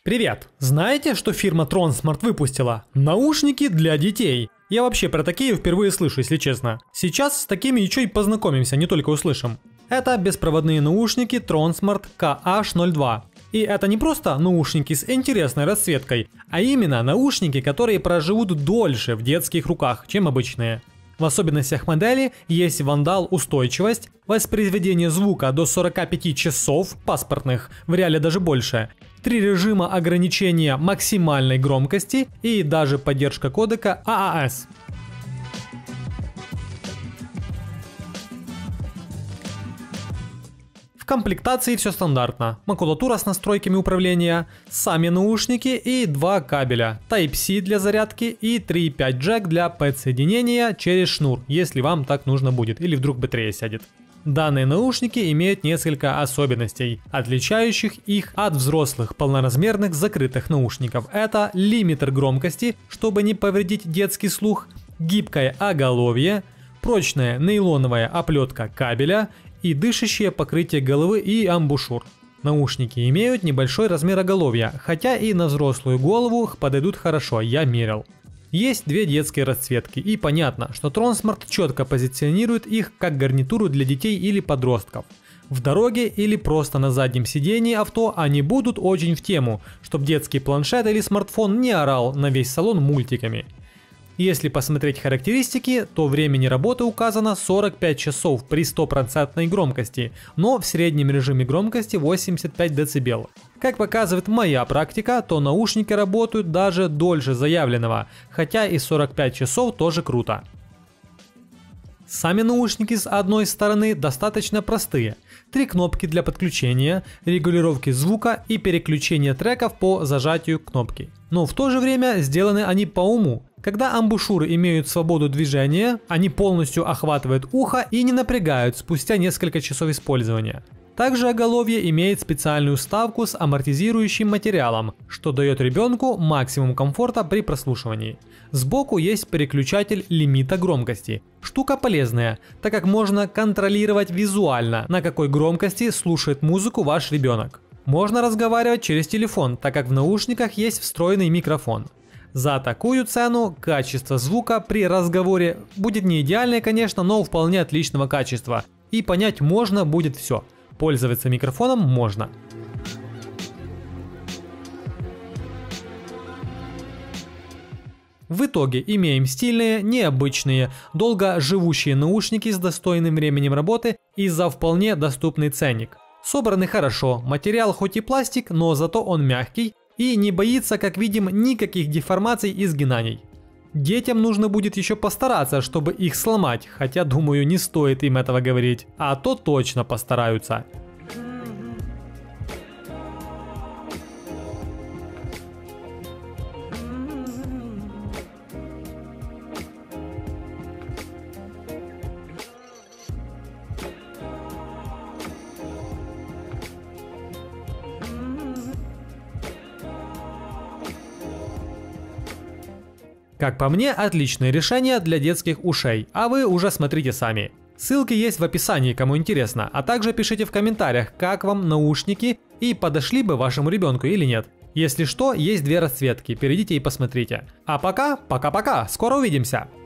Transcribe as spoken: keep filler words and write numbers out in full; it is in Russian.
Привет! Знаете, что фирма Tronsmart выпустила? Наушники для детей. Я вообще про такие впервые слышу, если честно. Сейчас с такими еще и познакомимся, не только услышим. Это беспроводные наушники Tronsmart кей эйч ноль два. И это не просто наушники с интересной расцветкой, а именно наушники, которые проживут дольше в детских руках, чем обычные. В особенностях модели есть вандал-устойчивость, воспроизведение звука до сорока пяти часов паспортных, в реале даже больше, три режима ограничения максимальной громкости и даже поддержка кодека эй эй эс. В комплектации все стандартно. Макулатура с настройками управления, сами наушники и два кабеля. Type-C для зарядки и три и пять джек для подсоединения через шнур, если вам так нужно будет или вдруг батарея сядет. Данные наушники имеют несколько особенностей, отличающих их от взрослых полноразмерных закрытых наушников. Это лимитер громкости, чтобы не повредить детский слух, гибкое оголовье, прочная нейлоновая оплетка кабеля и дышащее покрытие головы и амбушюр. Наушники имеют небольшой размер оголовья, хотя и на взрослую голову подойдут хорошо, я мерил. Есть две детские расцветки, и понятно, что Tronsmart четко позиционирует их как гарнитуру для детей или подростков. В дороге или просто на заднем сидении авто они будут очень в тему, чтобы детский планшет или смартфон не орал на весь салон мультиками. Если посмотреть характеристики, то времени работы указано сорок пять часов при стопроцентной громкости, но в среднем режиме громкости восемьдесят пять децибел. Как показывает моя практика, то наушники работают даже дольше заявленного, хотя и сорок пять часов тоже круто. Сами наушники с одной стороны достаточно простые. Три кнопки для подключения, регулировки звука и переключения треков по зажатию кнопки. Но в то же время сделаны они по уму. Когда амбушюры имеют свободу движения, они полностью охватывают ухо и не напрягают спустя несколько часов использования. Также оголовье имеет специальную вставку с амортизирующим материалом, что дает ребенку максимум комфорта при прослушивании. Сбоку есть переключатель лимита громкости. Штука полезная, так как можно контролировать визуально, на какой громкости слушает музыку ваш ребенок. Можно разговаривать через телефон, так как в наушниках есть встроенный микрофон. За такую цену качество звука при разговоре будет не идеальное, конечно, но вполне отличного качества. И понять можно будет все. Пользоваться микрофоном можно. В итоге имеем стильные, необычные, долго живущие наушники с достойным временем работы и за вполне доступный ценник. Собраны хорошо, материал хоть и пластик, но зато он мягкий и не боится, как видим, никаких деформаций и сгинаний. Детям нужно будет еще постараться, чтобы их сломать, хотя, думаю, не стоит им этого говорить, а то точно постараются. Как по мне, отличное решение для детских ушей, а вы уже смотрите сами. Ссылки есть в описании, кому интересно, а также пишите в комментариях, как вам наушники и подошли бы вашему ребенку или нет. Если что, есть две расцветки, перейдите и посмотрите. А пока, пока-пока, скоро увидимся!